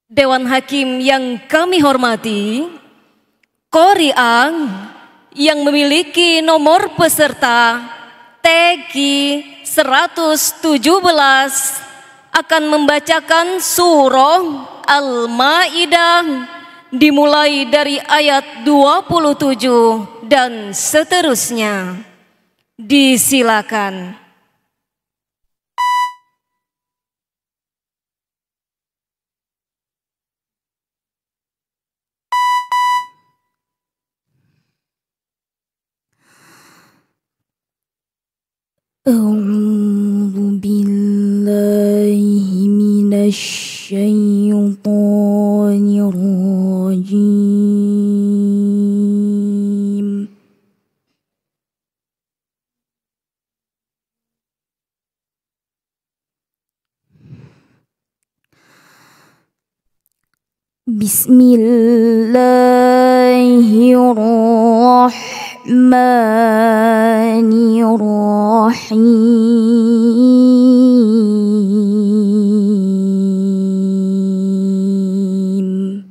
Dewan Hakim yang kami hormati, Koriang yang memiliki nomor peserta TQ 117 akan membacakan surah Al-Maidah dimulai dari ayat 27 dan seterusnya. Disilakan. A'udzu billahi minasy syaithanir rajim. Bismillahirrahmanirrahim.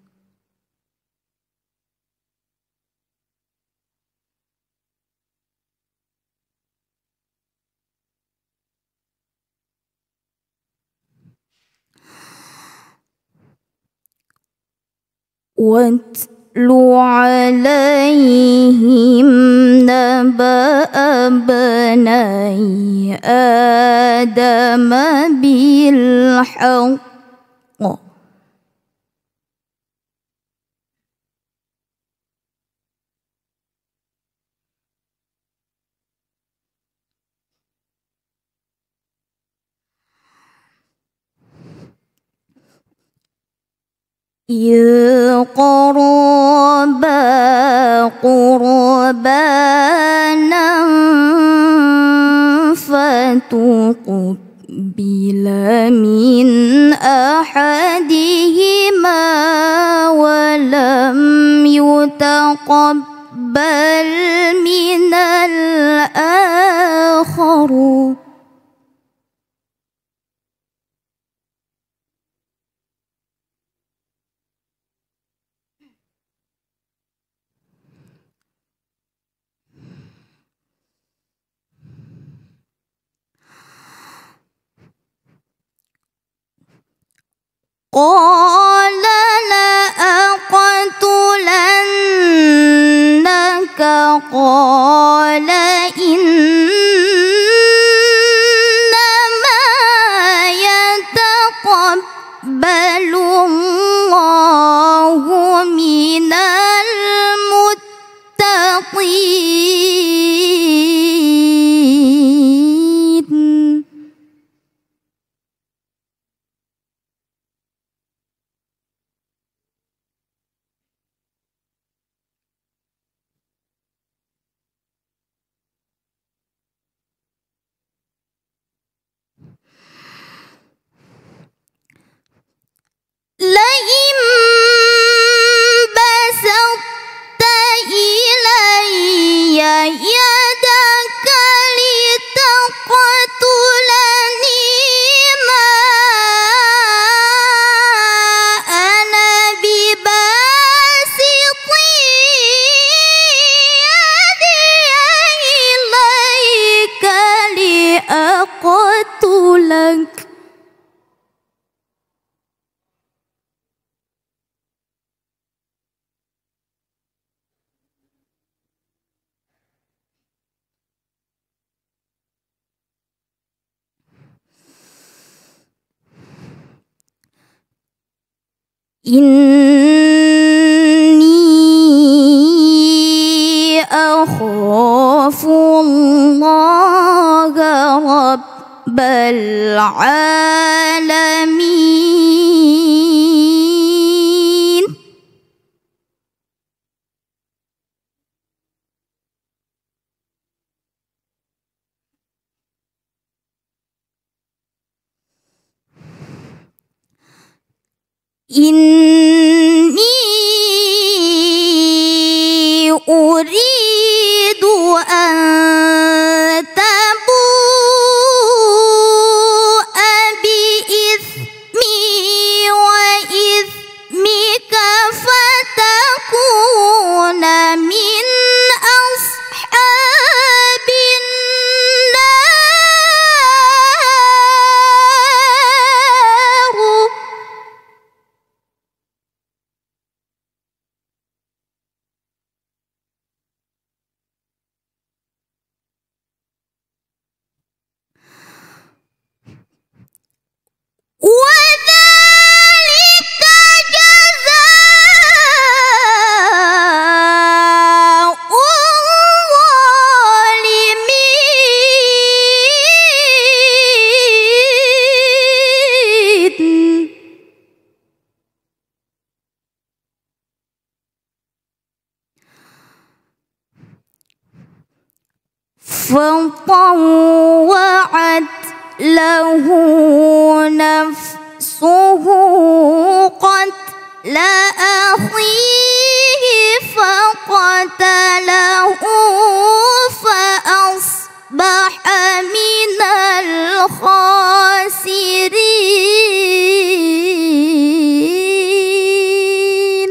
Watlu alaihim naba'a bani Adam bil haqq qaraba qurbanan fatuqbila min ahadihima wa lam yutaqabbal minal akhar. Qala la aqtulannaka qala innama yataqabbalu Allahu minal muttaqin. لئن بسطت إلي يدك لتقتلني ما أنا بباسط يدي إليك لأقتلك. Inni akhafu Allah Rabbal alamin. Inni uridu an tabu'a bi ithmi wa فطوعت له نفسه قتل أخيه فقتله فأصبح من الخاسرين.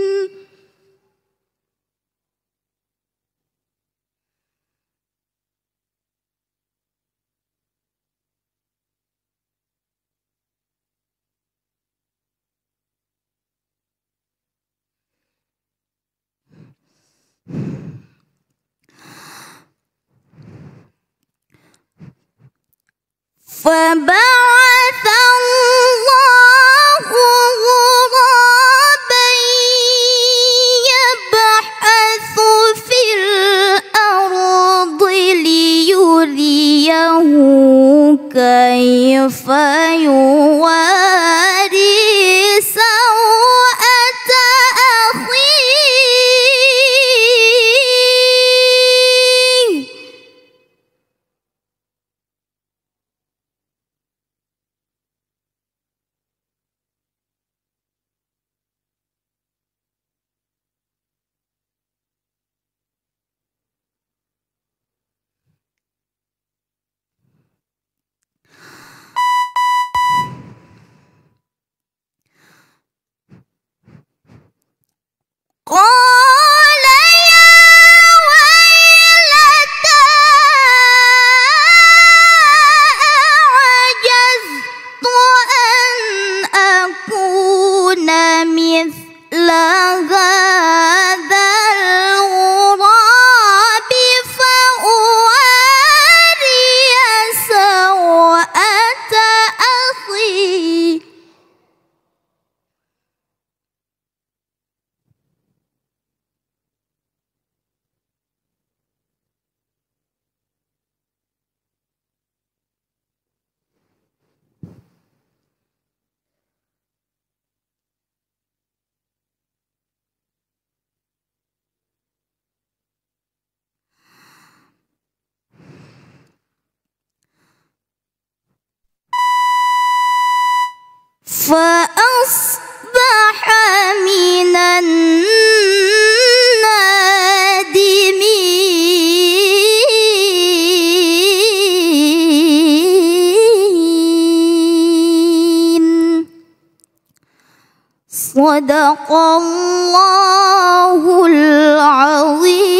فبعث الله غرابا يبحث في الأرض ليريه كيف يواري سوءة أخيه. قال يا ويلتى أعجزت أن أكون مثل هذا الغراب فأواري سوءة أخي. فأصبح من النادمين. صدق الله العظيم.